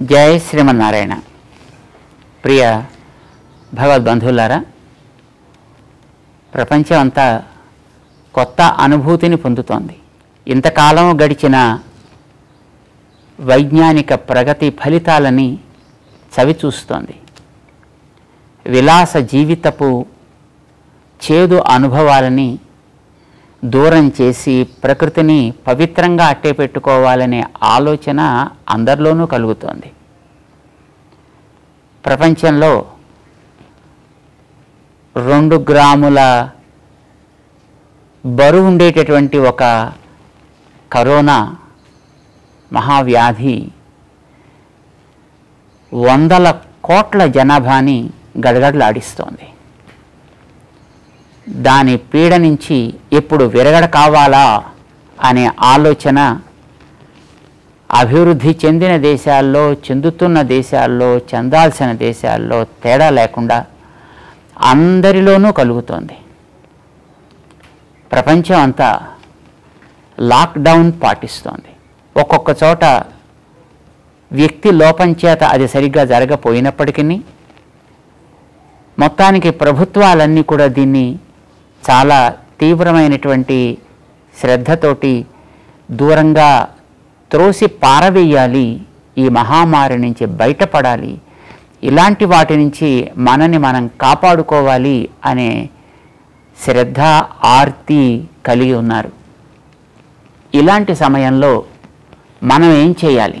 జై శ్రీమన్నారాయణ. ప్రియ భగవద్బంధువులారా, ప్రపంచం అంతా కొత్త అనుభూతిని పొందుతోంది. ఇంతకాలం గడిచిన వైజ్ఞానిక ప్రగతి ఫలితాలని చవిచూస్తోంది. విలాస జీవితపు చేదు అనుభవాలని దూరం చేసి ప్రకృతిని పవిత్రంగా అట్టే పెట్టుకోవాలనే ఆలోచన అందరిలోనూ కలుగుతోంది. ప్రపంచంలో 2 గ్రాముల బరువు ఉండేటటువంటి ఒక కరోనా మహావ్యాధి వందల కోట్ల జనాభాని గడగడలాడిస్తోంది. దాని పీడ నుంచి ఎప్పుడు విరగడ కావాలా అనే ఆలోచన అభివృద్ధి చెందిన దేశాల్లో, చెందుతున్న దేశాల్లో, చెందాల్సిన దేశాల్లో తేడా లేకుండా అందరిలోనూ కలుగుతోంది. ప్రపంచం అంతా లాక్డౌన్ పాటిస్తోంది. ఒక్కొక్క చోట వ్యక్తి లోపం చేత అది సరిగ్గా జరగపోయినప్పటికీ మొత్తానికి ప్రభుత్వాలన్నీ కూడా దీన్ని చాలా తీవ్రమైనటువంటి శ్రద్ధతోటి దూరంగా త్రోసి పారవేయాలి, ఈ మహమ్మారి నుంచి బయటపడాలి, ఇలాంటి వాటి నుంచి మనని మనం కాపాడుకోవాలి అనే శ్రద్ధ ఆర్తి కలిగి ఉన్నారు. ఇలాంటి సమయంలో మనం ఏం చేయాలి?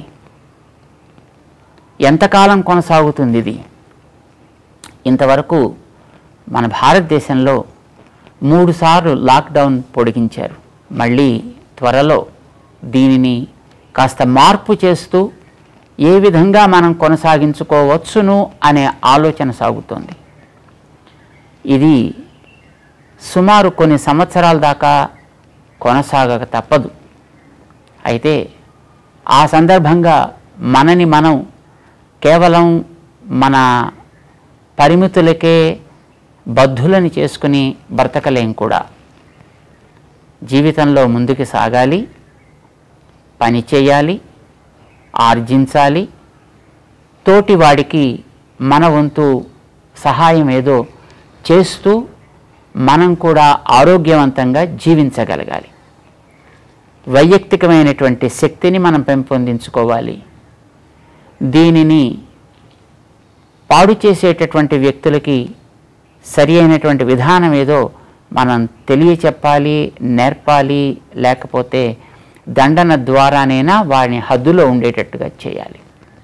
ఎంతకాలం కొనసాగుతుంది ఇది? ఇంతవరకు మన భారతదేశంలో 3 సార్లు లాక్డౌన్ పొడిగించారు. మళ్ళీ త్వరలో దీనిని కాస్త మార్పు చేస్తూ ఏ విధంగా మనం కొనసాగించుకోవచ్చును అనే ఆలోచన సాగుతోంది. ఇది సుమారు కొన్ని సంవత్సరాల దాకా కొనసాగక తప్పదు. అయితే ఆ సందర్భంగా మనని మనం కేవలం మన పరిమితులకే బద్ధులని చేసుకుని బ్రతకలేం కూడా. జీవితంలో ముందుకు సాగాలి, పని చేయాలి, ఆర్జించాలి, తోటివాడికి మన వంతు సహాయం ఏదో చేస్తూ మనం కూడా ఆరోగ్యవంతంగా జీవించగలగాలి. వైయక్తికమైనటువంటి శక్తిని మనం పెంపొందించుకోవాలి. దీనిని పాడు చేసేటటువంటి వ్యక్తులకి సరి అయినటువంటి విధానం ఏదో మనం తెలియచెప్పాలి, నేర్పాలి, లేకపోతే దండన ద్వారానైనా వారిని హద్దులో ఉండేటట్టుగా చేయాలి.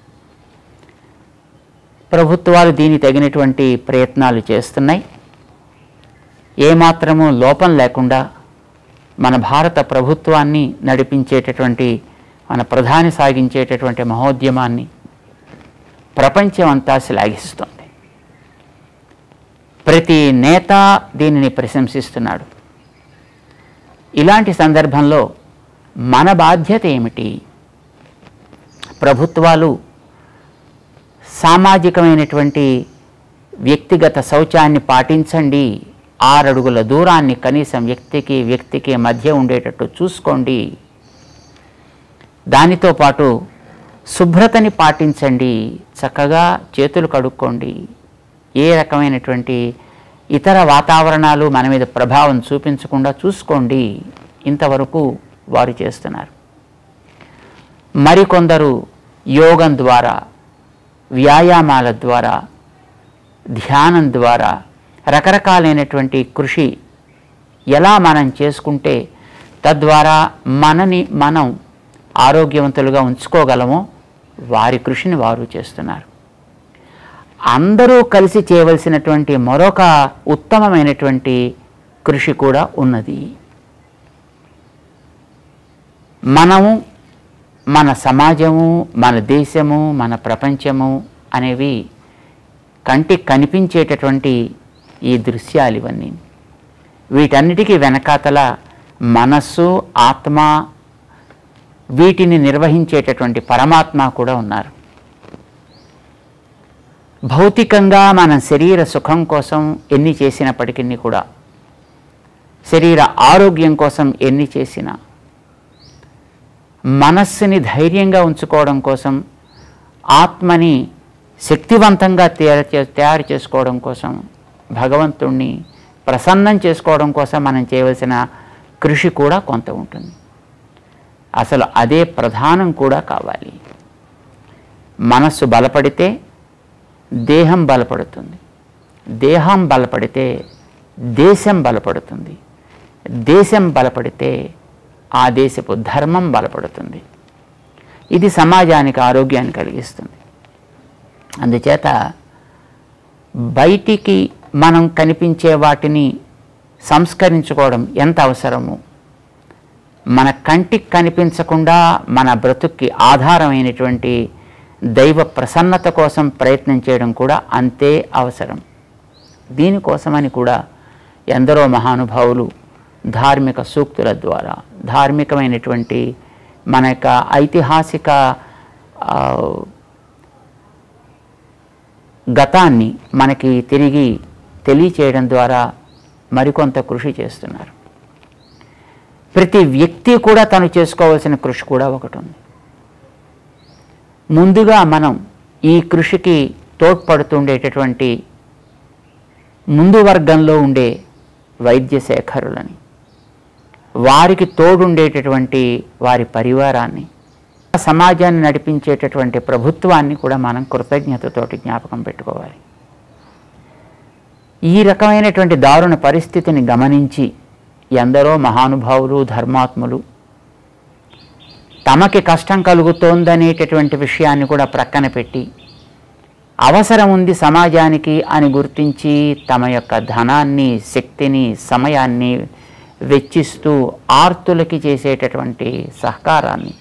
ప్రభుత్వాలు దీనికి తగినటువంటి ప్రయత్నాలు చేస్తున్నాయి. ఏమాత్రము లోపం లేకుండా మన భారత ప్రభుత్వాన్ని నడిపించేటటువంటి, మన ప్రధాని సాగించేటటువంటి మహోద్యమాన్ని ప్రపంచం అంతా శ్లాఘిస్తోంది. ప్రతి నేత దీనిని ప్రశంసిస్తున్నాడు. ఇలాంటి సందర్భంలో మన బాధ్యత ఏమిటి? ప్రభుత్వాలు సామాజికమైనటువంటి వ్యక్తిగత శౌచాన్ని పాటించండి, 6 అడుగుల దూరాన్ని కనీసం వ్యక్తికి మధ్య ఉండేటట్టు చూసుకోండి, దానితో పాటు శుభ్రతని పాటించండి, చక్కగా చేతులు కడుక్కోండి, ఏ రకమైనటువంటి ఇతర వాతావరణాలు మన మీద ప్రభావం చూపించకుండా చూసుకోండి. ఇంతవరకు వారు చేస్తున్నారు. మరికొందరు యోగం ద్వారా, వ్యాయామాల ద్వారా, ధ్యానం ద్వారా రకరకాలైనటువంటి కృషి ఎలా మనం చేసుకుంటే తద్వారా మనని మనం ఆరోగ్యవంతులుగా ఉంచుకోగలమో వారి కృషిని వారు చేస్తున్నారు. అందరూ కలిసి చేయవలసినటువంటి మరొక ఉత్తమమైనటువంటి కృషి కూడా ఉన్నది. మనము, మన సమాజము, మన దేశము, మన ప్రపంచము అనేవి కంటికి కనిపించేటటువంటి ఈ దృశ్యాలు ఇవన్నీ. వీటన్నిటికీ వెనకాతల మనస్సు, ఆత్మ, వీటిని నిర్వహించేటటువంటి పరమాత్మ కూడా ఉన్నారు. భౌతికంగా మన శరీర సుఖం కోసం ఎన్ని చేసినప్పటికీ కూడా, శరీర ఆరోగ్యం కోసం ఎన్ని చేసినా, మనస్సుని ధైర్యంగా ఉంచుకోవడం కోసం ఆత్మని శక్తివంతంగా తయారు చేసుకోవడం కోసం, భగవంతుణ్ణి ప్రసన్నం చేసుకోవడం కోసం మనం చేయవలసిన కృషి కూడా కొంత ఉంటుంది. అసలు అదే ప్రధానం కూడా కావాలి. మనస్సు బలపడితే దేహం బలపడుతుంది, దేహం బలపడితే దేశం బలపడుతుంది, దేశం బలపడితే ఆ దేశపు ధర్మం బలపడుతుంది. ఇది సమాజానికి ఆరోగ్యాన్ని కలిగిస్తుంది. అందుచేత బయటికి మనం కనిపించే వాటిని సంస్కరించుకోవడం ఎంత అవసరమో, మన కంటికి కనిపించకుండా మన బ్రతుక్కి ఆధారమైనటువంటి దైవ ప్రసన్నత కోసం ప్రయత్నం చేయడం కూడా అంతే అవసరం. దీనికోసమని కూడా ఎందరో మహానుభావులు ధార్మిక సూక్తుల ద్వారా, ధార్మికమైనటువంటి మన యొక్క ఐతిహాసిక గతాన్ని మనకి తిరిగి తెలియచేయడం ద్వారా మరికొంత కృషి చేస్తున్నారు. ప్రతి వ్యక్తి కూడా తను చేసుకోవాల్సిన కృషి కూడా ఒకటి ఉంది. ముందుగా మనం ఈ కృషికి తోడ్పడుతుండేటటువంటి ముందు వర్గంలో ఉండే వైద్య శేఖరులని, వారికి తోడుండేటటువంటి వారి పరివారాన్ని, సమాజాన్ని నడిపించేటటువంటి ప్రభుత్వాన్ని కూడా మనం కృతజ్ఞతతోటి జ్ఞాపకం పెట్టుకోవాలి. ఈ రకమైనటువంటి దారుణ పరిస్థితిని గమనించి ఎందరో మహానుభావులు, ధర్మాత్ములు తమకి కష్టం కలుగుతోందనేటటువంటి విషయాన్ని కూడా ప్రక్కన పెట్టి అవసరం ఉంది సమాజానికి అని గుర్తించి తమ యొక్క ధనాన్ని, శక్తిని, సమయాన్ని వెచ్చిస్తూ ఆర్తులకి చేసేటటువంటి సహకారాన్ని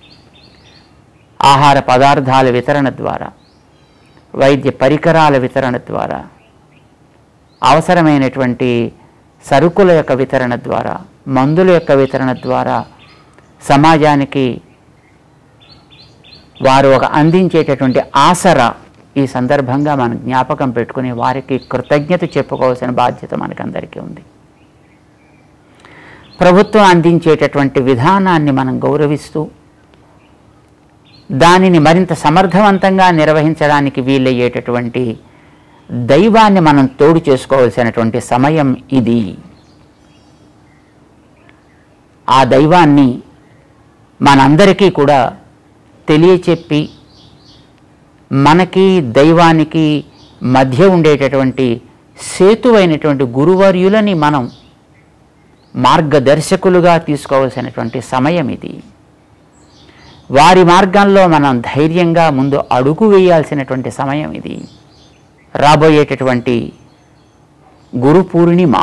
ఆహార పదార్థాల వితరణ ద్వారా, వైద్య పరికరాల వితరణ ద్వారా, అవసరమైనటువంటి సరుకుల యొక్క వితరణ ద్వారా, మందుల యొక్క వితరణ ద్వారా సమాజానికి వారు ఒక అందించేటటువంటి ఆసరా ఈ సందర్భంగా మనం జ్ఞాపకం పెట్టుకుని వారికి కృతజ్ఞత చెప్పుకోవాల్సిన బాధ్యత మనకందరికీ ఉంది. ప్రభుత్వం అందించేటటువంటి విధానాన్ని మనం గౌరవిస్తూ దానిని మరింత సమర్థవంతంగా నిర్వహించడానికి వీలయ్యేటటువంటి దైవాన్ని మనం తోడు చేసుకోవాల్సినటువంటి సమయం ఇది. ఆ దైవాన్ని మనందరికీ కూడా తెలియచెప్పి మనకి దైవానికి మధ్య ఉండేటటువంటి సేతువైనటువంటి గురువర్యులని మనం మార్గదర్శకులుగా తీసుకోవాల్సినటువంటి సమయం ఇది. వారి మార్గంలో మనం ధైర్యంగా ముందు అడుగు వేయాల్సినటువంటి సమయం ఇది. రాబోయేటటువంటి గురు పూర్ణిమ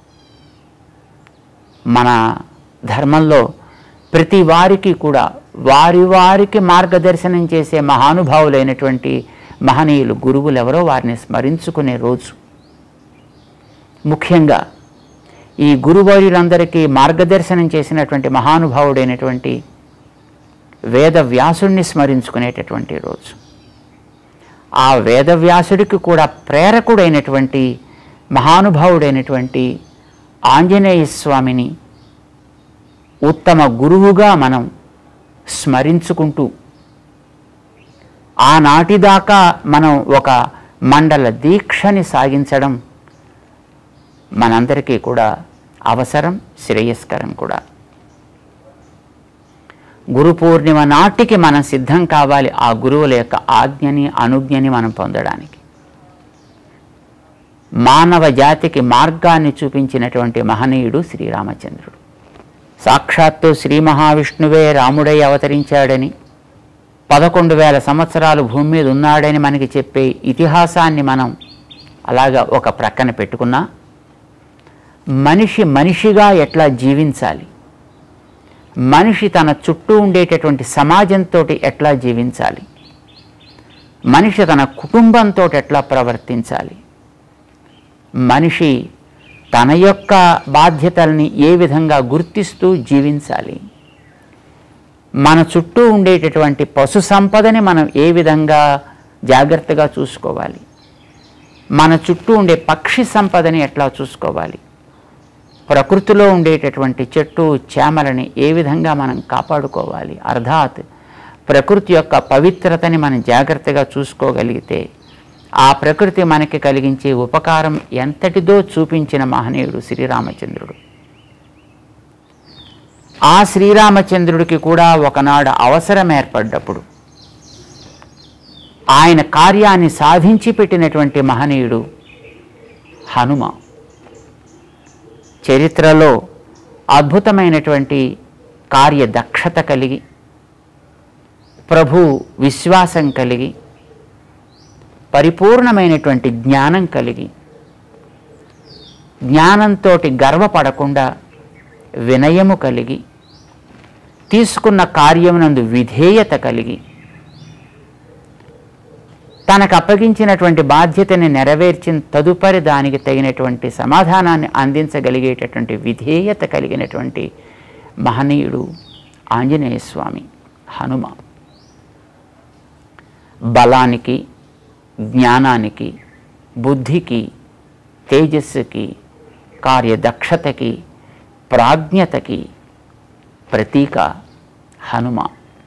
మన ధర్మంలో ప్రతి వారికి కూడా వారికి మార్గదర్శనం చేసే మహానుభావులైనటువంటి మహనీయులు, గురువులు ఎవరో వారిని స్మరించుకునే రోజు. ముఖ్యంగా ఈ గురువర్యులందరికీ మార్గదర్శనం చేసినటువంటి మహానుభావుడైనటువంటి వేదవ్యాసుడిని స్మరించుకునేటటువంటి రోజు. ఆ వేదవ్యాసుడికి కూడా ప్రేరకుడైనటువంటి మహానుభావుడైనటువంటి ఆంజనేయ స్వామిని ఉత్తమ గురువుగా మనం స్మరించుకుంటూ ఆనాటిదాకా మనం ఒక మండల దీక్షని సాగించడం మనందరికీ కూడా అవసరం, శ్రేయస్కరం కూడా. గురు పూర్ణిమ నాటికి మనం సిద్ధం కావాలి ఆ గురువుల యొక్క ఆజ్ఞని, అనుజ్ఞని మనం పొందడానికి. మానవ జాతికి మార్గాన్ని చూపించినటువంటి మహనీయుడు శ్రీరామచంద్రుడు. సాక్షాత్తు శ్రీ మహావిష్ణువే రాముడై అవతరించాడని, 11,000 సంవత్సరాలు భూమి మీద ఉన్నాడని మనకి చెప్పే ఇతిహాసాన్ని మనం అలాగా ఒక ప్రక్కన పెట్టుకున్నా, మనిషిగా ఎట్లా జీవించాలి, మనిషి తన చుట్టూ ఉండేటటువంటి సమాజంతో ఎట్లా జీవించాలి, మనిషి తన కుటుంబంతో ఎట్లా ప్రవర్తించాలి, మనిషి తన యొక్క బాధ్యతల్ని ఏ విధంగా గుర్తిస్తూ జీవించాలి, మన చుట్టూ ఉండేటటువంటి పశు సంపదని మనం ఏ విధంగా జాగ్రత్తగా చూసుకోవాలి, మన చుట్టూ ఉండే పక్షి సంపదని ఎట్లా చూసుకోవాలి, ప్రకృతిలో ఉండేటటువంటి చెట్టు చేమలని ఏ విధంగా మనం కాపాడుకోవాలి, అర్థాత్ ప్రకృతి యొక్క పవిత్రతని మనం జాగ్రత్తగా చూసుకోగలిగితే ఆ ప్రకృతి మనకి కలిగించే ఉపకారం ఎంతటిదో చూపించిన మహనీయుడు శ్రీరామచంద్రుడు. ఆ శ్రీరామచంద్రుడికి కూడా ఒకనాడు అవసరం ఏర్పడ్డప్పుడు ఆయన కార్యాన్ని సాధించి పెట్టినటువంటి మహనీయుడు హనుమ. చరిత్రలో అద్భుతమైనటువంటి కార్యదక్షత కలిగి, ప్రభు విశ్వాసం కలిగి, పరిపూర్ణమైనటువంటి జ్ఞానం కలిగి, జ్ఞానంతో గర్వపడకుండా వినయము కలిగి, తీసుకున్న కార్యమునందు విధేయత కలిగి, తనకు అప్పగించినటువంటి బాధ్యతని నెరవేర్చిన తదుపరి దానికి తగినటువంటి సమాధానాన్ని అందించగలిగేటటువంటి విధేయత కలిగినటువంటి మహనీయుడు ఆంజనేయ స్వామి హనుమ. బలానికి, జ్ఞానానికి, బుద్ధికి, తేజస్సుకి, కార్యదక్షతకి, ప్రాజ్ఞతకి ప్రతీక హనుమ.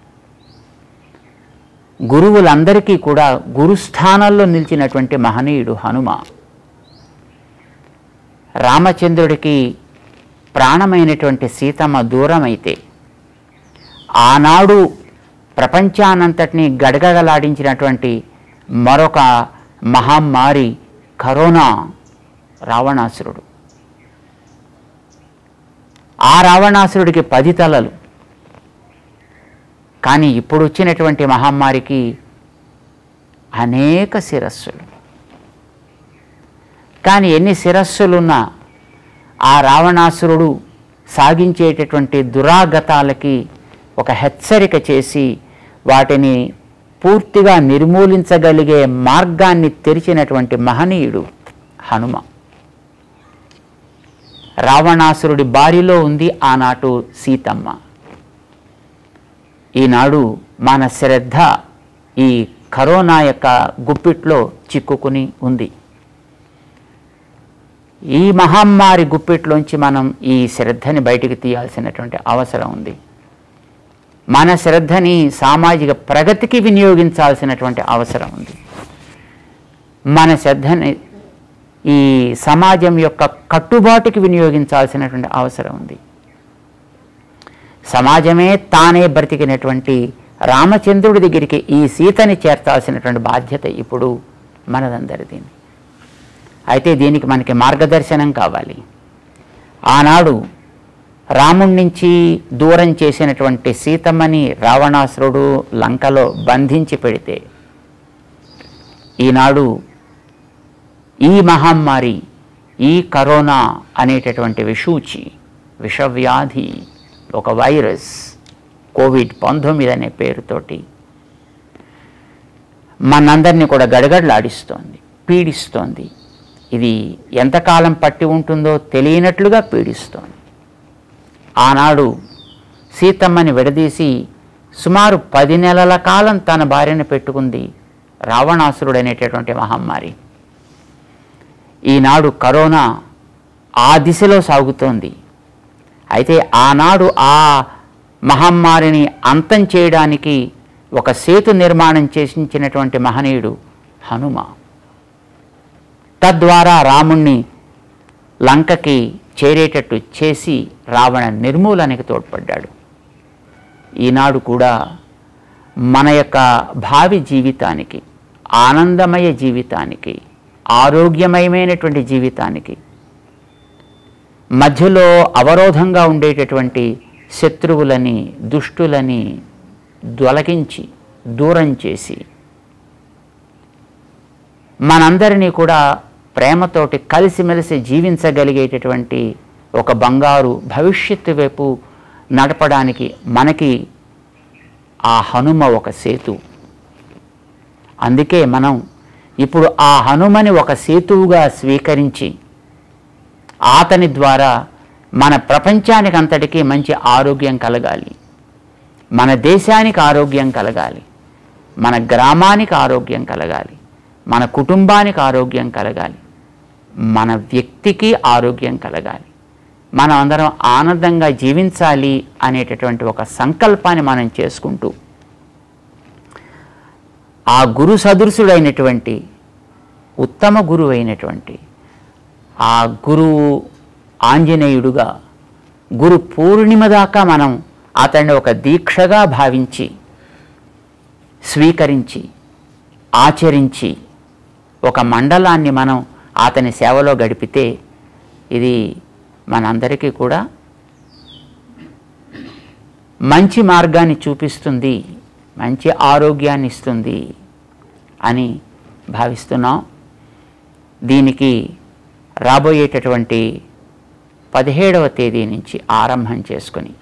గురువులందరికీ కూడా గురుస్థానాల్లో నిలిచినటువంటి మహనీయుడు హనుమ. రామచంద్రుడికి ప్రాణమైనటువంటి సీతమ్మ దూరమైతే ఆనాడు ప్రపంచానంతటినీ గడగడలాడించినటువంటి మరొక మహమ్మారి కరోనా రావణాసురుడు. ఆ రావణాసురుడికి 10 తలలు. కానీ ఇప్పుడు వచ్చినటువంటి మహమ్మారికి అనేక శిరస్సులు. కానీ ఎన్ని శిరస్సులున్నా ఆ రావణాసురుడు సాగించేటటువంటి దురాగతాలకి ఒక హెచ్చరిక చేసి వాటిని పూర్తిగా నిర్మూలించగలిగే మార్గాన్ని తెరిచినటువంటి మహనీయుడు హనుమ. రావణాసురుడి బారిలో ఉంది ఆనాటు సీతమ్మ. ఈనాడు మన శ్రద్ధ ఈ కరోనా యొక్క గుప్పిట్లో చిక్కుకుని ఉంది. ఈ మహమ్మారి గుప్పిట్లోంచి మనం ఈ శ్రద్ధని బయటికి తీయాల్సినటువంటి అవసరం ఉంది. మన శ్రద్ధని సామాజిక ప్రగతికి వినియోగించాల్సినటువంటి అవసరం ఉంది. మన శ్రద్ధని ఈ సమాజం యొక్క కట్టుబాటుకి వినియోగించాల్సినటువంటి అవసరం ఉంది. సమాజమే తానే బ్రతికినటువంటి రామచంద్రుడి దగ్గరికి ఈ సీతని చేర్చాల్సినటువంటి బాధ్యత ఇప్పుడు మనదందరిది. అయితే దీనికి మనకి మార్గదర్శనం కావాలి. ఆనాడు రాముడి నుంచి దూరం చేసినటువంటి సీతమ్మని రావణాసురుడు లంకలో బంధించి పెడితే ఈనాడు ఈ మహమ్మారి, ఈ కరోనా అనేటటువంటి విషూచి, విషవ్యాధి, ఒక వైరస్ కోవిడ్-19 అనే పేరుతోటి మనందరినీ కూడా గడగడలాడిస్తోంది, పీడిస్తోంది. ఇది ఎంతకాలం పట్టి ఉంటుందో తెలియనట్లుగా పీడిస్తోంది. ఆనాడు సీతమ్మని విడదీసి సుమారు 10 నెలల కాలం తన భార్యను పెట్టుకుంది రావణాసురుడు అనేటటువంటి మహమ్మారి. ఈనాడు కరోనా ఆ దిశలో సాగుతోంది. అయితే ఆనాడు ఆ మహమ్మారిని అంతం చేయడానికి ఒక సేతు నిర్మాణం చేసించినటువంటి మహనీయుడు హనుమ. తద్వారా రాముణ్ణి లంకకి చేరేటట్టు చేసి రావణ నిర్మూలనకి తోడ్పడ్డాడు. ఈనాడు కూడా మన యొక్క భావి జీవితానికి, ఆనందమయ జీవితానికి, ఆరోగ్యమయమైనటువంటి జీవితానికి మధ్యలో అవరోధంగా ఉండేటటువంటి శత్రువులని, దుష్టులని దొలగించి దూరం చేసి మనందరినీ కూడా ప్రేమతోటి కలిసిమెలిసి జీవించగలిగేటటువంటి ఒక బంగారు భవిష్యత్తు వైపు నడపడానికి మనకి ఆ హనుమ ఒక సేతు. అందుకే మనం ఇప్పుడు ఆ హనుమని ఒక సేతువుగా స్వీకరించి అతని ద్వారా మన ప్రపంచానికి అంతటికీ మంచి ఆరోగ్యం కలగాలి, మన దేశానికి ఆరోగ్యం కలగాలి, మన గ్రామానికి ఆరోగ్యం కలగాలి, మన కుటుంబానికి ఆరోగ్యం కలగాలి, మన వ్యక్తికి ఆరోగ్యం కలగాలి, మనం అందరం ఆనందంగా జీవించాలి అనేటటువంటి ఒక సంకల్పాన్ని మనం చేసుకుంటూ ఆ గురు సదృశుడైనటువంటి ఉత్తమ గురువు అయినటువంటి ఆ గురువు ఆంజనేయుడుగా గురు పూర్ణిమ దాకా మనం అతన్ని ఒక దీక్షగా భావించి స్వీకరించి ఆచరించి ఒక మండలాన్ని మనం అతని సేవలో గడిపితే ఇది మనందరికీ కూడా మంచి మార్గాన్ని చూపిస్తుంది, మంచి ఆరోగ్యాన్ని ఇస్తుంది అని భావిస్తున్నాం. దీనికి రాబోయేటటువంటి 17వ తేదీ నుంచి ఆరంభం చేసుకొని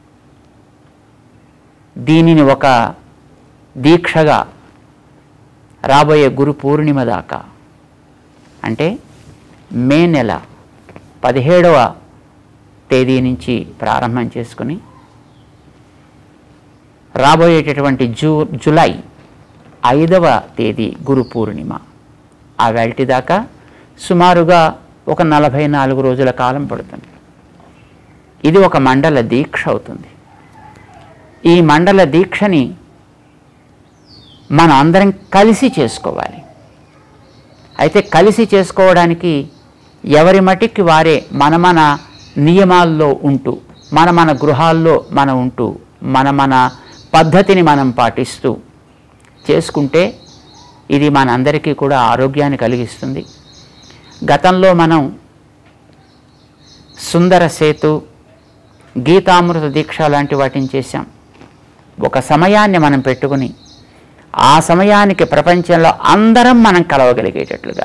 దీనిని ఒక దీక్షగా రాబోయే గురు పూర్ణిమ దాకా అంటే మే నెల 17వ తేదీ నుంచి ప్రారంభం చేసుకుని రాబోయేటటువంటి జూలై 5వ తేదీ గురు పూర్ణిమ ఆ వేళటి దాకా సుమారుగా ఒక 44 రోజుల కాలం పడుతుంది. ఇది ఒక మండల దీక్ష అవుతుంది. ఈ మండల దీక్షని మనం అందరం కలిసి చేసుకోవాలి. అయితే కలిసి చేసుకోవడానికి ఎవరి మటికి వారే మన నియమాల్లో ఉంటూ మన గృహాల్లో మనం ఉంటూ మన పద్ధతిని మనం పాటిస్తూ చేసుకుంటే ఇది మనందరికీ కూడా ఆరోగ్యాన్ని కలిగిస్తుంది. గతంలో మనం సుందర సేతు, గీతామృత దీక్ష లాంటి వాటిని చేశాం. ఒక సమయాన్ని మనం పెట్టుకుని ఆ సమయానికి ప్రపంచంలో అందరం మనం కలవగలిగేటట్లుగా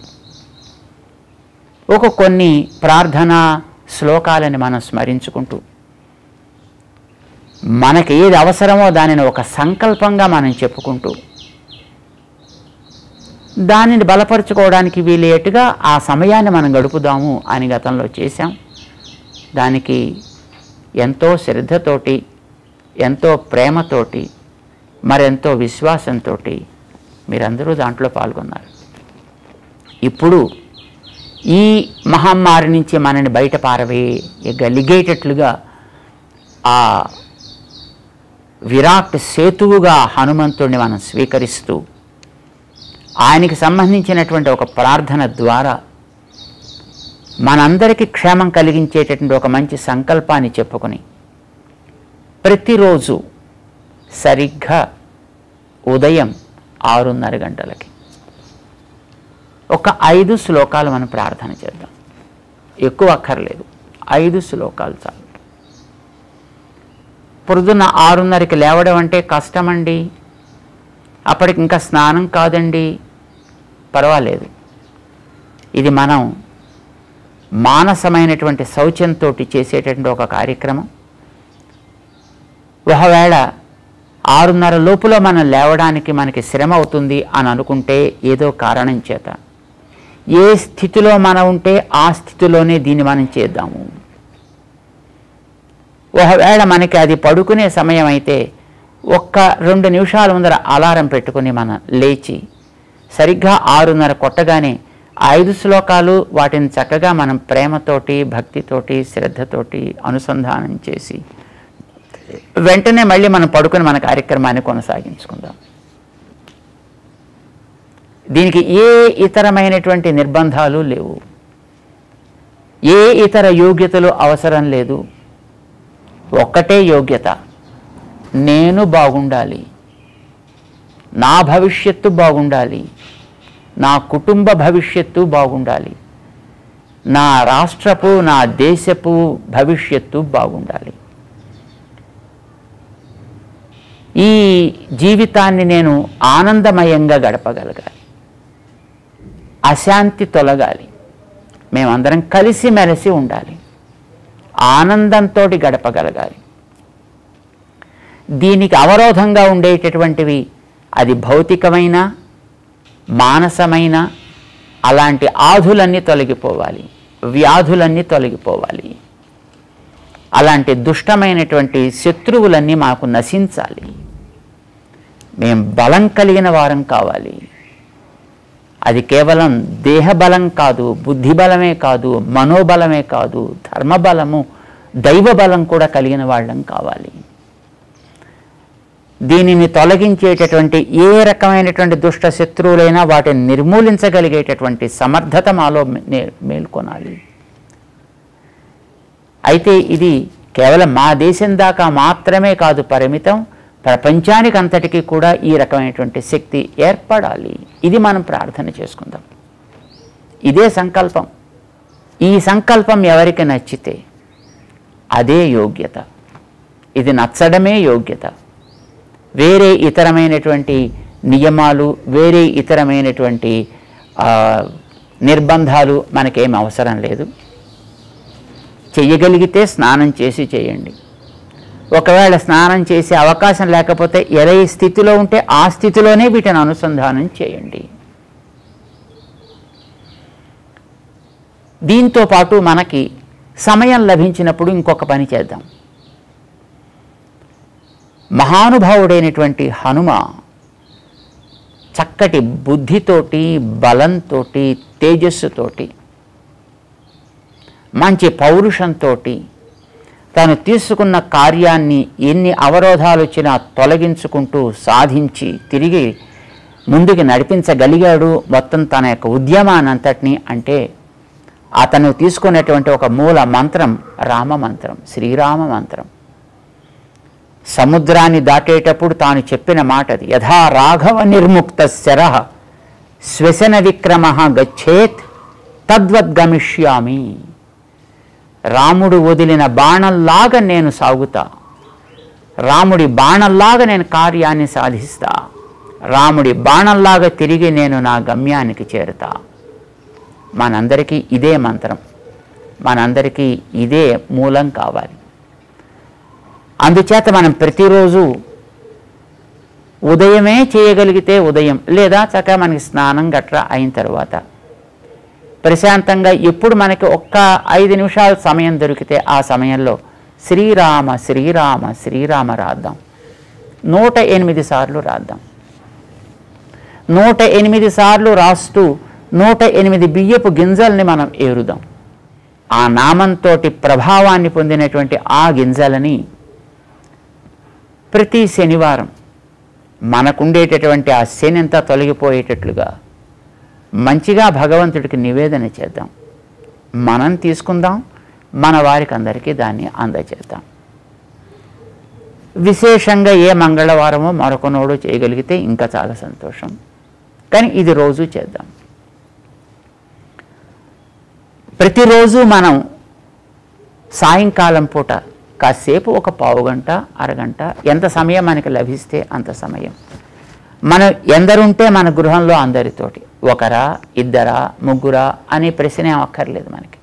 కొన్ని ప్రార్థనా శ్లోకాలని మనం స్మరించుకుంటూ మనకి ఏది అవసరమో దానిని ఒక సంకల్పంగా మనం చెప్పుకుంటూ దానిని బలపరుచుకోవడానికి వీలయ్యేట్టుగా ఆ సమయాన్ని మనం గడుపుదాము అని గతంలో చేశాం. దానికి ఎంతో శ్రద్ధతోటి, ఎంతో ప్రేమతోటి, మరెంతో విశ్వాసంతో మీరందరూ దాంట్లో పాల్గొన్నారు. ఇప్పుడు ఈ మహమ్మారి నుంచి మనని బయట పారవేయగలిగేటట్లుగా ఆ విరాట్ సేతువుగా హనుమంతుడిని మనం స్వీకరిస్తూ ఆయనకి సంబంధించినటువంటి ఒక ప్రార్థన ద్వారా మనందరికీ క్షేమం కలిగించేటటువంటి ఒక మంచి సంకల్పాన్ని చెప్పుకొని ప్రతిరోజు సరిగ్గా ఉదయం 6:30 గంటలకి ఒక 5 శ్లోకాలు మనం ప్రార్థన చేద్దాం. ఎక్కువ అక్కర్లేదు, 5 శ్లోకాలు చాలు. పొద్దున్న 6:30కి లేవడం అంటే కష్టమండి, అప్పటికి ఇంకా స్నానం కాదండి, పర్వాలేదు. ఇది మనం మానసమైనటువంటి శౌచంతో చేసేటటువంటి ఒక కార్యక్రమం. ఒకవేళ 6:30 లోపులో మనం లేవడానికి మనకి శ్రమ అవుతుంది అని అనుకుంటే ఏదో కారణం చేత ఏ స్థితిలో మనం ఉంటే ఆ స్థితిలోనే దీన్ని మనం చేద్దాము. ఒకవేళ మనకి అది పడుకునే సమయం అయితే 1-2 నిమిషాల ముందర అలారం పెట్టుకుని మనం లేచి సరిగ్గా 6:30 కొట్టగానే 5 శ్లోకాలు వాటిని చక్కగా మనం ప్రేమతోటి, భక్తితోటి, శ్రద్ధతోటి అనుసంధానం చేసి వెంటనే మళ్ళీ మనం పడుకుని మన కార్యక్రమాన్ని కొనసాగించుకుందాం. దీనికి ఏ ఇతరమైనటువంటి నిర్బంధాలు లేవు, ఏ ఇతర యోగ్యతలు అవసరం లేదు. ఒక్కటే యోగ్యత, నేను బాగుండాలి, నా భవిష్యత్తు బాగుండాలి, నా కుటుంబ భవిష్యత్తు బాగుండాలి, నా రాష్ట్రపు, నా దేశపు భవిష్యత్తు బాగుండాలి. ఈ జీవితాన్ని నేను ఆనందమయంగా గడపగలగాలి, అశాంతి తొలగాలి, మేమందరం కలిసిమెలిసి ఉండాలి, ఆనందంతో గడపగలగాలి. దీనికి అవరోధంగా ఉండేటటువంటివి అది భౌతికమైన, మానసమైన అలాంటి ఆధులన్నీ తొలగిపోవాలి, వ్యాధులన్నీ తొలగిపోవాలి, అలాంటి దుష్టమైనటువంటి శత్రువులన్నీ మాకు నశించాలి. మేము బలం కలిగిన వారం కావాలి. అది కేవలం దేహబలం కాదు, బుద్ధిబలమే కాదు, మనోబలమే కాదు, ధర్మబలము, దైవ బలం కూడా కలిగిన వాళ్ళం కావాలి. దీనిని తొలగించేటటువంటి ఏ రకమైనటువంటి దుష్ట శత్రువులైనా వాటిని నిర్మూలించగలిగేటటువంటి సమర్థత మాలో మేల్కొనాలి. అయితే ఇది కేవలం మా దేశం దాకా మాత్రమే కాదు పరిమితం, ప్రపంచానికి అంతటికీ కూడా ఈ రకమైనటువంటి శక్తి ఏర్పడాలి. ఇది మనం ప్రార్థన చేసుకుందాం. ఇదే సంకల్పం. ఈ సంకల్పం ఎవరికి నచ్చితే అదే యోగ్యత. ఇది నచ్చడమే యోగ్యత. వేరే ఇతరమైనటువంటి నియమాలు, వేరే ఇతరమైనటువంటి నిర్బంధాలు మనకేం అవసరం లేదు. చెయ్యగలిగితే స్నానం చేసి చేయండి. ఒకవేళ స్నానం చేసే అవకాశం లేకపోతే ఏ స్థితిలో ఉంటే ఆ స్థితిలోనే వీటిని అనుసంధానం చేయండి. దీంతో పాటు మనకి సమయం లభించినప్పుడు ఇంకొక పని చేద్దాం. మహానుభావుడైనటువంటి హనుమ చక్కటి బుద్ధితోటి, బలంతో, తేజస్సుతోటి, మంచి పౌరుషంతో తాను తీసుకున్న కార్యాన్ని ఎన్ని అవరోధాలు వచ్చినా తొలగించుకుంటూ సాధించి తిరిగి ముందుకు నడిపించగలిగాడు మొత్తం తన యొక్క ఉద్యమానంతటినీ. అంటే అతను తీసుకున్నటువంటి ఒక మూల మంత్రం రామ మంత్రం, శ్రీరామ మంత్రం. సముద్రాన్ని దాటేటప్పుడు తాను చెప్పిన మాట అది. యథా రాఘవ నిర్ముక్త శరః శ్వసన విక్రమ గచ్చేత్ తద్వద్గమిష్యామి. రాముడు వదిలిన బాణంలాగా నేను సాగుతా, రాముడి బాణంలాగా నేను కార్యాన్ని సాధిస్తా, రాముడి బాణంలాగా తిరిగి నేను నా గమ్యానికి చేరుతా. మనందరికీ ఇదే మంత్రం, మనందరికీ ఇదే మూలం కావాలి. అందుచేత మనం ప్రతిరోజు ఉదయమే చేయగలిగితే ఉదయం, లేదా చక్కగా మనకి స్నానం గట్రా అయిన తర్వాత ప్రశాంతంగా ఎప్పుడు మనకి ఒక్క 5 నిమిషాలు సమయం దొరికితే ఆ సమయంలో శ్రీరామ శ్రీరామ శ్రీరామ రాద్దాం. 108 సార్లు రాద్దాం. 108 సార్లు రాస్తూ 108 బియ్యపు గింజల్ని మనం ఏరుదాం. ఆ నామంతో ప్రభావాన్ని పొందినటువంటి ఆ గింజలని ప్రతి శనివారం మనకుండేటటువంటి ఆ శని అంతా తొలగిపోయేటట్లుగా మంచిగా భగవంతుడికి నివేదన చేద్దాం. మనం తీసుకుందాం, మన వారికి అందరికీ దాన్ని అందజేద్దాం. విశేషంగా ఏ మంగళవారమో మరొకనోడు చేయగలిగితే ఇంకా చాలా సంతోషం. కానీ ఇది రోజు చేద్దాం. ప్రతిరోజు మనం సాయంకాలం పూట కాసేపు ఒక పావుగంట, అరగంట, ఎంత సమయం మనకి లభిస్తే అంత సమయం మనం ఎందరుంటే మన గృహంలో అందరితోటి, ఒకరా, ఇద్దరా, ముగ్గురా అనే ప్రశ్నే అక్కర్లేదు మనకి.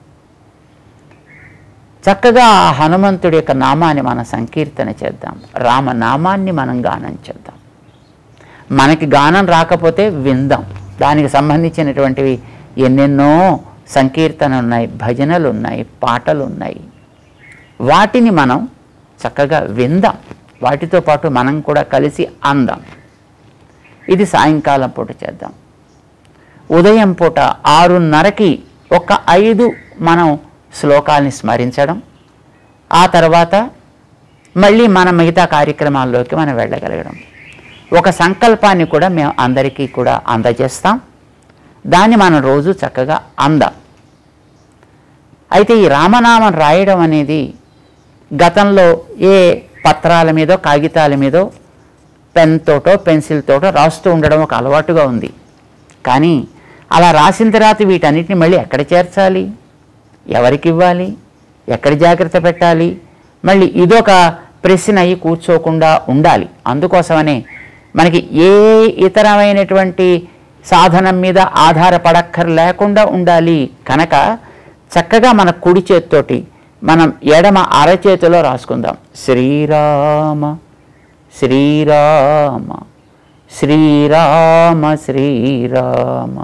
చక్కగా ఆ హనుమంతుడి యొక్క నామాన్ని మనం సంకీర్తన చేద్దాం. రామనామాన్ని మనం గానం చేద్దాం. మనకి గానం రాకపోతే విందాం. దానికి సంబంధించినటువంటివి ఎన్నెన్నో సంకీర్తనలు ఉన్నాయి, భజనలు ఉన్నాయి, పాటలు ఉన్నాయి. వాటిని మనం చక్కగా విందాం. వాటితో పాటు మనం కూడా కలిసి అందాం. ఇది సాయంకాలం పూట చేద్దాం. ఉదయం పూట 6:30కి ఒక 5 మనం శ్లోకాల్ని స్మరించడం, ఆ తర్వాత మళ్ళీ మన మిగతా కార్యక్రమాల్లోకి మనం వెళ్ళగలగడం. ఒక సంకల్పాన్ని కూడా మేము అందరికీ కూడా అందజేస్తాం. దాన్ని మనం రోజు చక్కగా అందాం. అయితే ఈ రామనామం రాయడం అనేది గతంలో ఏ పత్రాల మీదో కాగితాల మీదో పెన్ తోటో పెన్సిల్ తోటో రాస్తూ ఉండడం ఒక అలవాటుగా ఉంది. కానీ అలా రాసిన తర్వాత వీటన్నిటిని మళ్ళీ ఎక్కడ చేర్చాలి, ఎవరికి ఇవ్వాలి, ఎక్కడ జాగ్రత్త పెట్టాలి, మళ్ళీ ఇదొక ప్రశ్న అయ్యి కూర్చోకుండా ఉండాలి. అందుకోసమనే మనకి ఏ ఇతరమైనటువంటి సాధనం మీద ఆధారపడక్కర్ లేకుండా ఉండాలి కనుక చక్కగా మన కుడి చేతితోటి మనం ఎడమ అరచేతిలో రాసుకుందాం. శ్రీరామ శ్రీరామ శ్రీరామ శ్రీరామ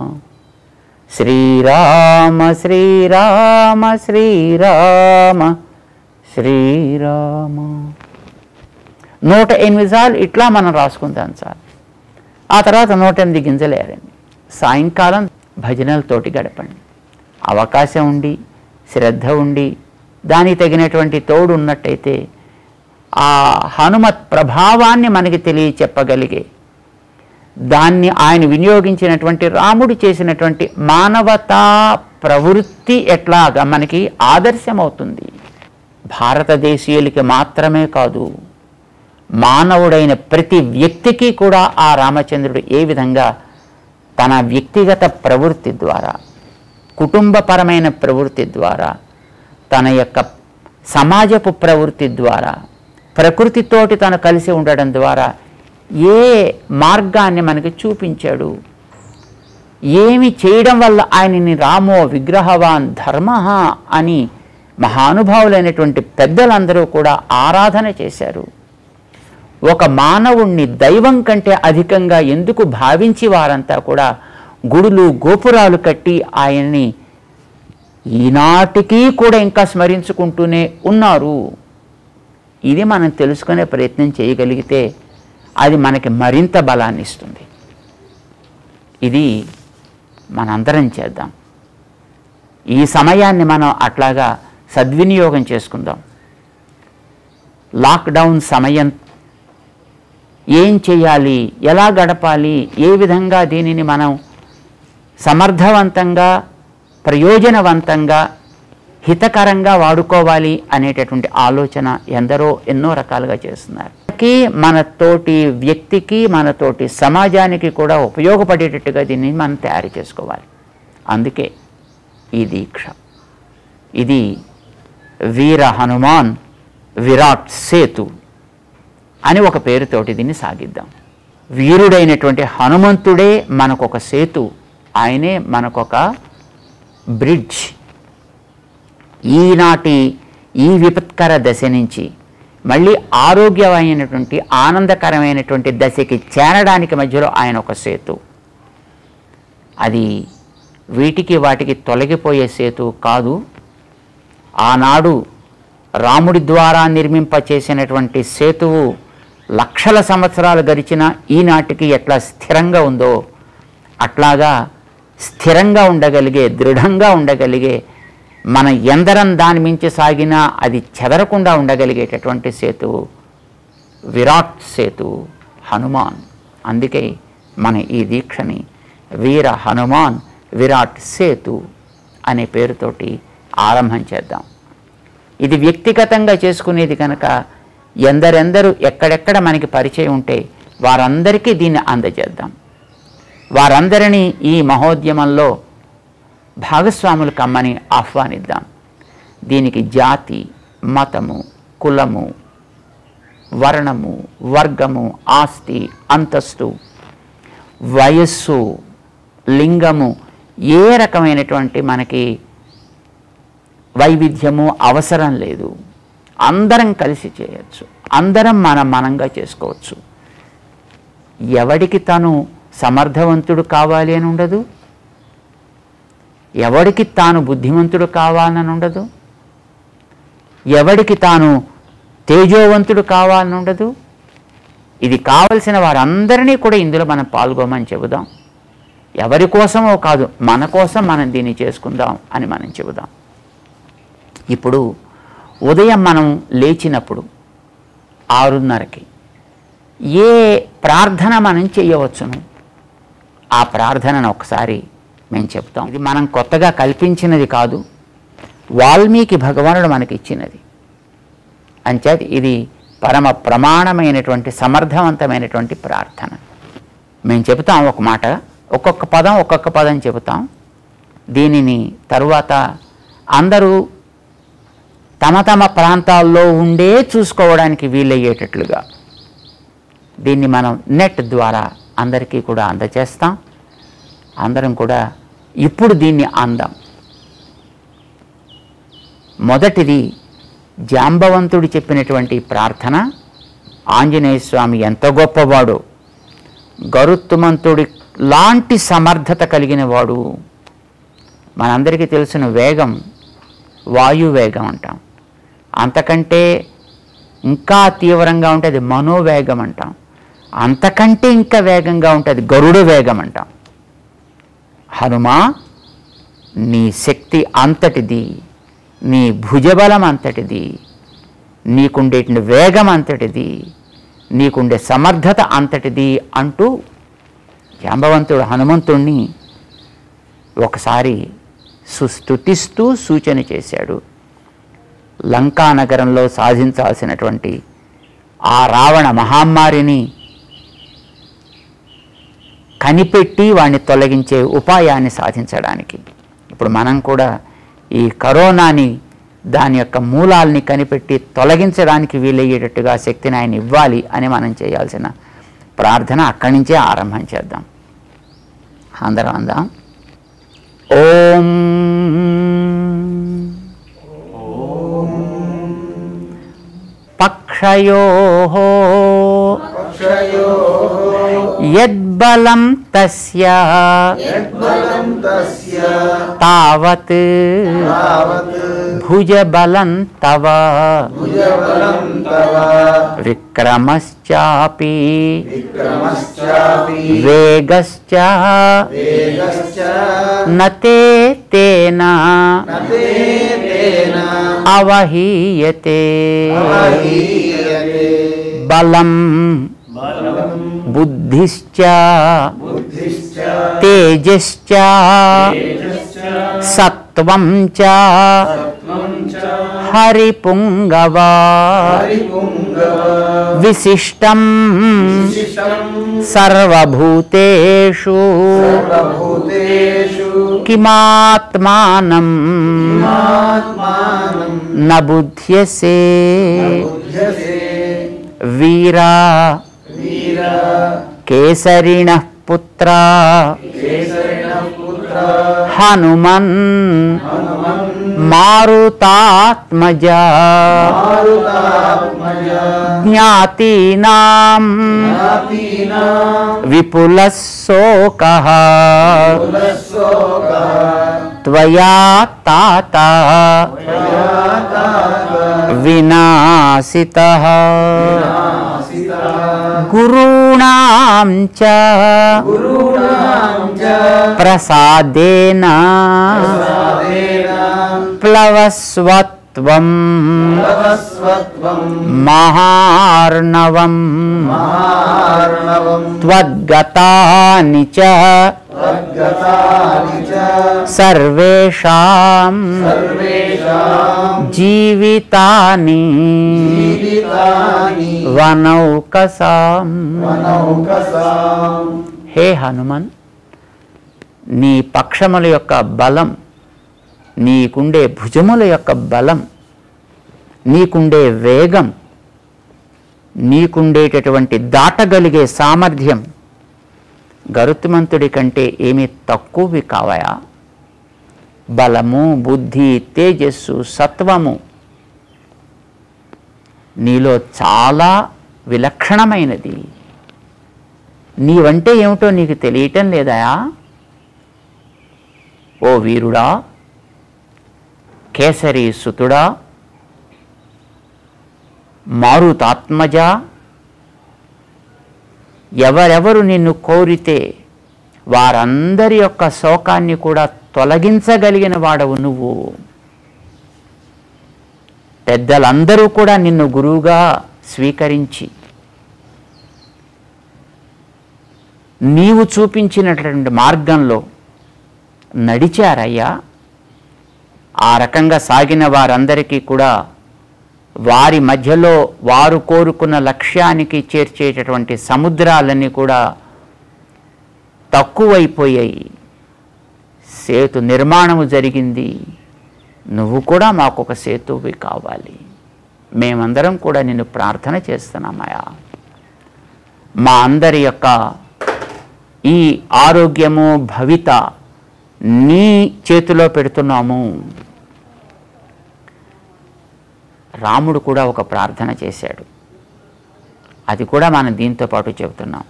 శ్రీరామ శ్రీరామ శ్రీరామ శ్రీరామ 108 సార్లు ఇట్లా మనం రాసుకుందాం సార్. ఆ తర్వాత 108 గింజలు ఏరండి. సాయంకాలం భజనలతోటి గడపండి. అవకాశం ఉండి శ్రద్ధ ఉండి దానికి తగినటువంటి తోడు ఉన్నట్టయితే ఆ హనుమత్ ప్రభావాన్ని మనకి తెలియచెప్పగలిగే దాన్ని ఆయన వినియోగించినటువంటి రాముడు చేసినటువంటి మానవతా ప్రవృత్తి ఎట్లాగా మనకి ఆదర్శమవుతుంది. భారతదేశీయులకి మాత్రమే కాదు, మానవుడైన ప్రతి వ్యక్తికి కూడా ఆ రామచంద్రుడు ఏ విధంగా తన వ్యక్తిగత ప్రవృత్తి ద్వారా, కుటుంబపరమైన ప్రవృత్తి ద్వారా, తన యొక్క సమాజపు ప్రవృత్తి ద్వారా, ప్రకృతితోటి తను కలిసి ఉండడం ద్వారా ఏ మార్గాన్ని మనకి చూపించాడు, ఏమి చేయడం వల్ల ఆయనని రామో విగ్రహవాన్ ధర్మ అని మహానుభావులైనటువంటి పెద్దలందరూ కూడా ఆరాధన చేశారు. ఒక మానవుణ్ణి దైవం కంటే అధికంగా ఎందుకు భావించి వారంతా కూడా గుడులు గోపురాలు కట్టి ఆయన్ని ఈనాటికి కూడా ఇంకా స్మరించుకుంటూనే ఉన్నారు. ఇది మనం తెలుసుకునే ప్రయత్నం చేయగలిగితే అది మనకి మరింత బలాన్ని ఇస్తుంది. ఇది మనందరం చేద్దాం. ఈ సమయాన్ని మనం అట్లాగా సద్వినియోగం చేసుకుందాం. లాక్డౌన్ సమయం ఏం చేయాలి, ఎలా గడపాలి, ఏ విధంగా దీనిని మనం సమర్థవంతంగా, ప్రయోజనవంతంగా, హితకరంగా వాడుకోవాలి అనేటటువంటి ఆలోచన ఎందరో ఎన్నో రకాలుగా చేస్తున్నారు. మన తోటి వ్యక్తికి, మన తోటి సమాజానికి కూడా ఉపయోగపడేటట్టుగా దీన్ని మనం తయారు చేసుకోవాలి. అందుకే ఈ దీక్ష. ఇది వీర హనుమాన్ విరాట్ సేతు అని ఒక పేరుతోటి దీన్ని సాగిద్దాం. వీరుడైనటువంటి హనుమంతుడే మనకొక సేతు, ఆయనే మనకొక బ్రిడ్జ్. ఈనాటి ఈ విపత్కర దశ నుంచి మళ్ళీ ఆరోగ్యమైనటువంటి ఆనందకరమైనటువంటి దశకి చేరడానికి మధ్యలో ఆయన ఒక సేతు. అది వీటికి వాటికి తొలగిపోయే సేతు కాదు. ఆనాడు రాముడి ద్వారా నిర్మింపచేసినటువంటి సేతువు లక్షల సంవత్సరాలు గడిచిన ఈనాటికి ఎట్లా స్థిరంగా ఉందో అట్లాగా స్థిరంగా ఉండగలిగే, దృఢంగా ఉండగలిగే, మన ఎందరం దాని మించి సాగినా అది చెదరకుండా ఉండగలిగేటటువంటి సేతువు విరాట్ సేతు హనుమాన్. అందుకే మన ఈ దీక్షని వీర హనుమాన్ విరాట్ సేతు అనే పేరుతోటి ఆరంభం చేద్దాం. ఇది వ్యక్తిగతంగా చేసుకునేది కనుక ఎందరెందరూ ఎక్కడెక్కడ మనకి పరిచయం ఉంటే వారందరికీ దీన్ని అందజేద్దాం. వారందరినీ ఈ మహోద్యమంలో భాగస్వాములు కమ్మని ఆహ్వానిద్దాం. దీనికి జాతి, మతము, కులము, వర్ణము, వర్గము, ఆస్తి, అంతస్తు, వయస్సు, లింగము, ఏ రకమైనటువంటి మనకి వైవిధ్యము అవసరం లేదు. అందరం కలిసి చేయొచ్చు, అందరం మనంగా చేసుకోవచ్చు. ఎవడికి తను సమర్థవంతుడు కావాలి అని ఉండదు, ఎవడికి తాను బుద్ధిమంతుడు కావాలని ఉండదు, ఎవడికి తాను తేజోవంతుడు కావాలని ఉండదు. ఇది కావలసిన వారందరినీ కూడా ఇందులో మనం పాల్గొమని చెబుదాం. ఎవరి కోసమో కాదు, మన కోసం మనం దీన్ని చేసుకుందాం అని మనం చెబుదాం. ఇప్పుడు ఉదయం మనం లేచినప్పుడు 6:30కి ఏ ప్రార్థన మనం చేయవచ్చును ఆ ప్రార్థనను ఒకసారి మేము చెప్తాం. ఇది మనం కొత్తగా కల్పించినది కాదు, వాల్మీకి భగవానుడు మనకి ఇచ్చినది. అంచేత ఇది పరమ ప్రమాణమైనటువంటి సమర్థవంతమైనటువంటి ప్రార్థన. మేము చెబుతాం ఒక మాట, ఒక్కొక్క పదం చెబుతాం. దీనిని తరువాత అందరూ తమ తమ ప్రాంతాల్లో ఉండే చూసుకోవడానికి వీలయ్యేటట్లుగా దీన్ని మనం నెట్ ద్వారా అందరికీ కూడా అందజేస్తాం. అందరం కూడా ఇప్పుడు దీన్ని అందాం. మొదటిది జాంబవంతుడు చెప్పినటువంటి ప్రార్థన. ఆంజనేయ స్వామి ఎంత గొప్పవాడు, గరుత్మంతుడి లాంటి సమర్థత కలిగిన వాడు. మనందరికీ తెలిసిన వేగం వాయువేగం అంటాం, అంతకంటే ఇంకా తీవ్రంగా ఉంటే అది మనోవేగం అంటాం, అంతకంటే ఇంకా వేగంగా ఉంటే అది గరుడ వేగం అంటాం. హనుమా, నీ శక్తి అంతటిది, నీ భుజబలం అంతటిది, నీకుండే వేగం అంతటిది, నీకుండే సమర్థత అంతటిది అంటూ జాంబవంతుడు హనుమంతుణ్ణి ఒకసారి సుస్తుతిస్తూ సూచన చేశాడు. లంకా నగరంలో సాధించాల్సినటువంటి ఆ రావణ మహమ్మారిని కనిపెట్టి వాడిని తొలగించే ఉపాయాన్ని సాధించడానికి. ఇప్పుడు మనం కూడా ఈ కరోనాని దాని యొక్క మూలాల్ని కనిపెట్టి తొలగించడానికి వీలయ్యేటట్టుగా శక్తిని ఆయన ఇవ్వాలి అని మనం చేయాల్సిన ప్రార్థన అక్కడి నుంచే ఆరంభం చేద్దాం. అందరం అందాం. ఓం పక్షయోః యద్బలం తస్య తావత్ భుజబలం తవ విక్రమశ్చాపి వేగశ్చ నతే తేన అవహీయతే. బలం బుద్ధిశ్చ తేజశ్చ సత్వం చ హరిపుంగవా విశిష్టం సర్వభూతేషు కిమాత్మానం న బుధ్యసే. వీరా కేసరిణః పుత్ర హనుమన్ మారుతాత్మజా జ్ఞాతీనాం విపులః శోకః త్వయా తాత వినాశితః. గురూణాం చ ప్రసాదేన ప్లవస్వత్వం మహార్ణవం త్వద్గతాని చ సర్వేషాం జీవితాని వనౌకసాం. హే హనుమన్, నీ పక్షముల యొక్క బలం, నీకుండే భుజముల యొక్క బలం, నీకుండే వేగం, నీకుండేటటువంటి దాటగలిగే సామర్థ్యం గరుత్మంతుడి కంటే ఏమీ తక్కువవి కావయా? బలము, బుద్ధి, తేజస్సు, సత్వము నీలో చాలా విలక్షణమైనది. నీవంటే ఏమిటో నీకు తెలియటం లేదయా? ఓ వీరుడా, కేసరి సుతుడా, మారుతాత్మజ, ఎవరెవరు నిన్ను కోరితే వారందరి యొక్క శోకాన్ని కూడా తొలగించగలిగిన వాడవు నువ్వు. పెద్దలందరూ కూడా నిన్ను గురువుగా స్వీకరించి నీవు చూపించినటువంటి మార్గంలో నడిచారయ్యా. ఆ రకంగా సాగిన వారందరికీ కూడా వారి మధ్యలో వారు కోరుకున్న లక్ష్యానికి చేర్చేటటువంటి సముద్రాలన్నీ కూడా తక్కువైపోయాయి. సేతు నిర్మాణము జరిగింది. నువ్వు కూడా మాకు ఒక సేతువి కావాలి. మేమందరం కూడా నిన్ను ప్రార్థన చేస్తున్నామయ్యా. మా అందరి యొక్క ఈ ఆరోగ్యము భవిత నీ చేతిలో పెడుతున్నాము. రాముడు కూడా ఒక ప్రార్థన చేశాడు. అది కూడా మనం దీంతో పాటు చెబుతున్నాం.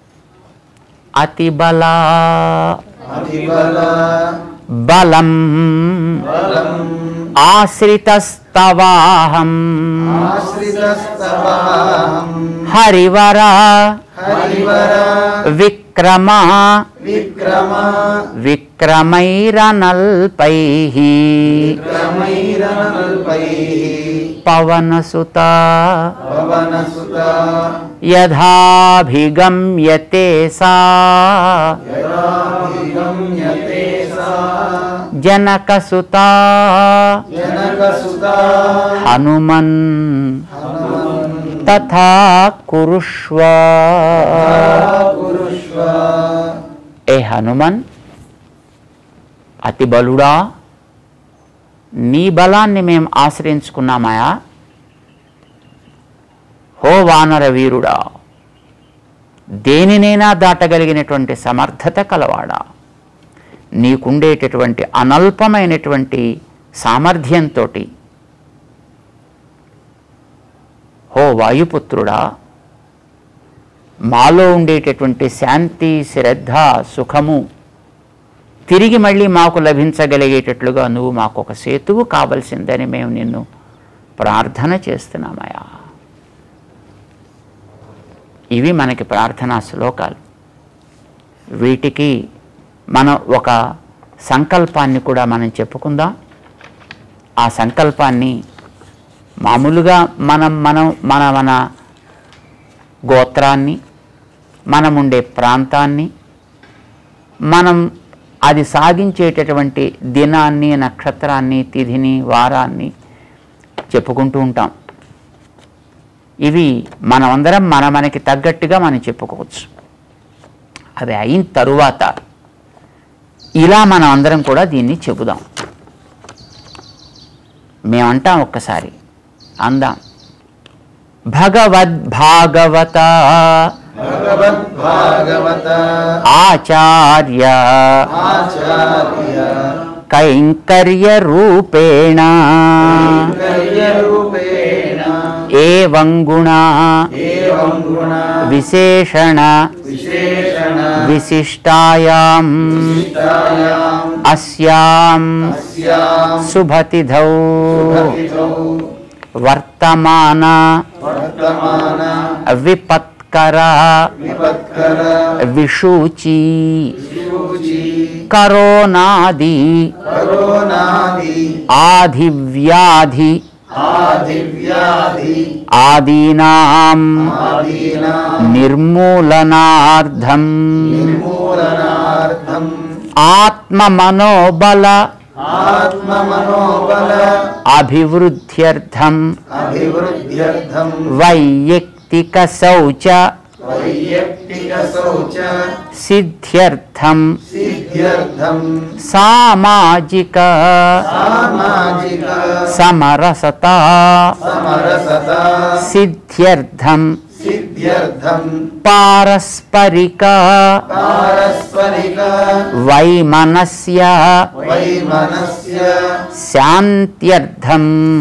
అతిబల బలం ఆశ్రితస్తవాహం హరివర విక్రమ విక్రమైరనల్పైః పవనసుతా యథాభిగమ్యతే సా జనకసుతా హనుమన్ తథా కురుష్వ. ఏ హనుమన్, అతి బలుడా, నీ బలాన్ని మేము ఆశ్రయించుకున్నామయా. హో వానర వీరుడా, దేనినైనా దాటగలిగినటువంటి సమర్థత కలవాడా, నీకుండేటటువంటి అనల్పమైనటువంటి సామర్థ్యంతో, హో వాయుపుత్రుడా, మాలో ఉండేటటువంటి శాంతి, శ్రద్ధ, సుఖము తిరిగి మళ్ళీ మాకు లభించగలిగేటట్లుగా నువ్వు మాకు ఒక సేతువు కావలసిందని మేము నిన్ను ప్రార్థన చేస్తున్నామయ్యా. ఇవి మనకి ప్రార్థనా శ్లోకాలు. వీటికి మనం ఒక సంకల్పాన్ని కూడా మనం చెప్పుకుందాం. ఆ సంకల్పాన్ని మామూలుగా మన గోత్రాన్ని, మనముండే ప్రాంతాన్ని, మనం అది సాగించేటటువంటి దినాన్ని, నక్షత్రాన్ని, తిథిని, వారాన్ని చెప్పుకుంటూ ఉంటాం. ఇవి మనమందరం మనకి తగ్గట్టుగా మనం చెప్పుకోవచ్చు. అది అయిన తరువాత ఇలా మనం అందరం కూడా దీన్ని చెబుదాం. మేమంటాం, ఒక్కసారి అందాం. భగవద్భాగవత ఆచార్య కైంకర్య రూపేణ ఏవం గుణ విశేషణ విశిష్టాయాం అస్యాం శుభతిథౌ వర్తమాన విపత్కర విషూచి కరోనాది ఆదివ్యాధి ఆదీనాం నిర్మూలనార్థం ఆత్మమనోబల అభివృద్ధ్యర్థం వైయక్తిక శౌచ సిద్ధ్యర్థం సామాజిక సమరసతా సిద్ధ్యర్థం పారస్పరిక వైమనస్య శాంత్యర్థం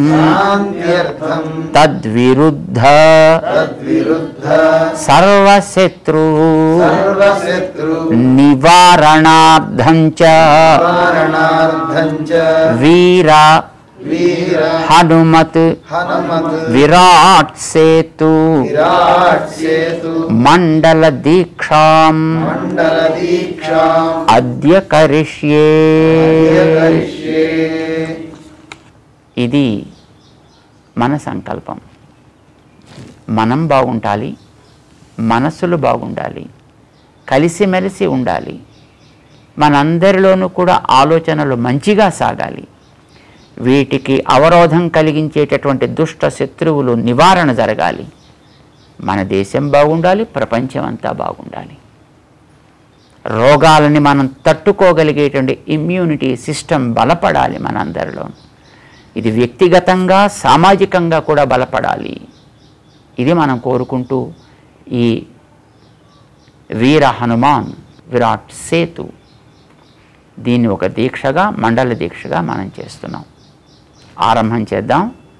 తద్విరుద్ధ సర్వశత్రు నివారణార్థం చ వీర హనుమత్ విరాట్ సేతు మండల దీక్షాం అద్య కరిష్యే. ఇది మన సంకల్పం. మనం బాగుండాలి, మనస్సులు బాగుండాలి, కలిసిమెలిసి ఉండాలి, మనందరిలోనూ కూడా ఆలోచనలు మంచిగా సాగాలి. వీటికి అవరోధం కలిగించేటటువంటి దుష్ట శత్రువులు నివారణ జరగాలి. మన దేశం బాగుండాలి, ప్రపంచం అంతా బాగుండాలి. రోగాలని మనం తట్టుకోగలిగేటువంటి ఇమ్యూనిటీ సిస్టమ్ బలపడాలి మనందరిలో. ఇది వ్యక్తిగతంగా, సామాజికంగా కూడా బలపడాలి. ఇది మనం కోరుకుంటూ ఈ వీర హనుమాన్ విరాట్ సేతు దీన్ని ఒక దీక్షగా, మండల దీక్షగా మనం చేస్తున్నాం. ఆరంభం చేద్దాం.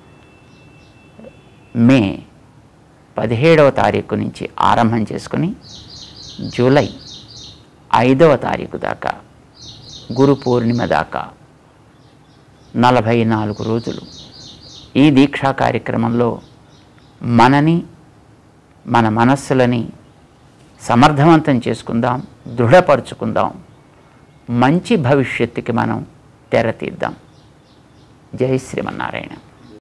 మే 17వ తారీఖు నుంచి ఆరంభం చేసుకుని జూలై 5వ తారీఖు దాకా, గురు పూర్ణిమ దాకా 44 రోజులు ఈ దీక్షా కార్యక్రమంలో మనని, మన మనస్సులని సమర్థవంతం చేసుకుందాం, దృఢపరుచుకుందాం. మంచి భవిష్యత్తుకి మనం తెరతీద్దాం. జై శ్రీమన్నారాయణ.